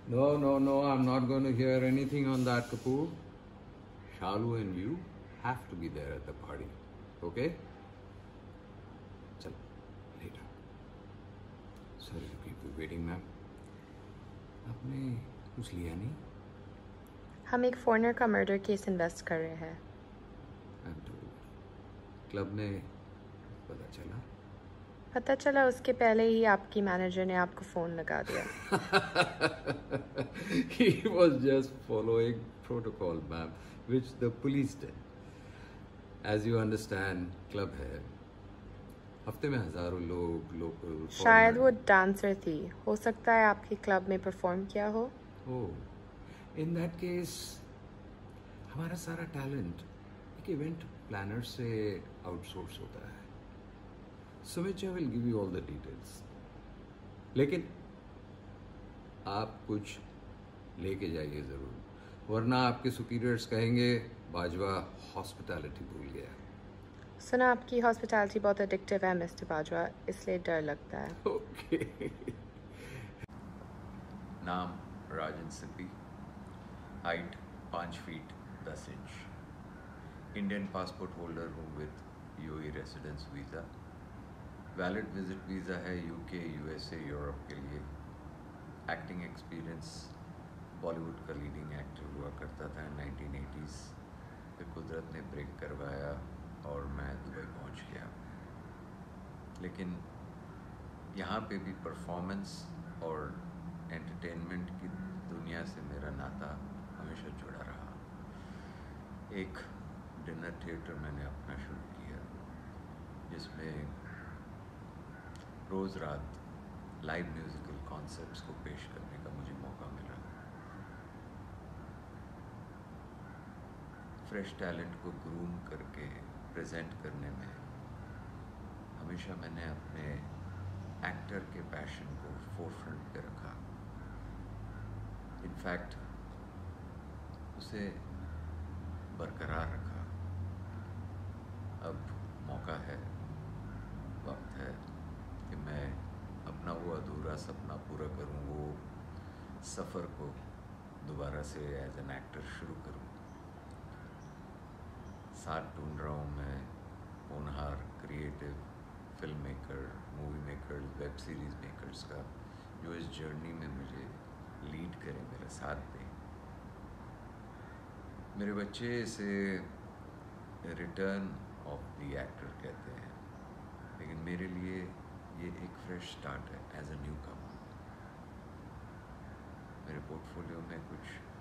No, no, no, I'm not going to hear anything on that, Kapoor. Shalu and you have to be there at the party. Okay? Chal, later. Sorry to keep you waiting, ma'am. आपने कुछ लिया नहीं? हम एक foreigner का murder case invest कर रहे हैं। क्लब में पता चला? पता चला उसके पहले ही आपकी मैनेजर ने आपको फ़ोन लगा दिया। He was just following protocol, ma'am, which the police did. As you understand, club है, हफ्ते में हजारों लोग लोकल। शायद वो डांसर थी, हो सकता है आपके क्लब में परफॉर्म किया हो। Oh, in that case, हमारा सारा टैलेंट एक इवेंट प्लानर से आउटसोर्स होता है। Sumitra will give you all the details, लेकिन आप कुछ लेके जाइए ज़रूर, वरना आपके सुपीरियर्स कहेंगे बाजवा हॉस्पिटैलिटी भूल गया। सुना आपकी हॉस्पिटैलिटी बहुत एडिक्टिव है मिस्टर बाजवा, इसलिए डर लगता है। ओके। नाम Rajan Sippy, height 5 feet 10 inch, Indian passport holder हूँ with UAE residence visa. Valid visit visa है यूके, यूएसए, यूरोप के लिए। एक्टिंग एक्सपीरियंस, बॉलीवुड का लीडिंग एक्टर हुआ करता था 1980s, फिर कुदरत ने ब्रेक करवाया और मैं दुबई पहुंच गया। लेकिन यहाँ पे भी परफॉर्मेंस और एंटरटेनमेंट की दुनिया से मेरा नाता हमेशा जुड़ा रहा। एक डिनर थिएटर मैंने अपना शुरू किया, जिसमें रोज़ रात लाइव म्यूज़िकल कॉन्सेप्ट्स को पेश करने का मुझे मौका मिला। फ्रेश टैलेंट को ग्रूम करके प्रेजेंट करने में हमेशा मैंने अपने एक्टर के पैशन को फोरफ्रंट पे रखा। इनफैक्ट उसे बरकरार रखा। अब मौका है, वक्त है कि मैं अपना वो अधूरा सपना पूरा करूं, वो सफ़र को दोबारा से एज एन एक्टर शुरू करूं। साथ ढूंढ रहा हूं मैं होनहार creative film maker, movie makers, web series makers का, जो इस जर्नी में मुझे लीड करें, मेरा साथ दें। मेरे बच्चे इसे रिटर्न ऑफ द एक्टर कहते हैं, लेकिन मेरे लिए ये एक फ्रेश स्टार्ट है एज अ न्यू कमर। मेरे पोर्टफोलियो में कुछ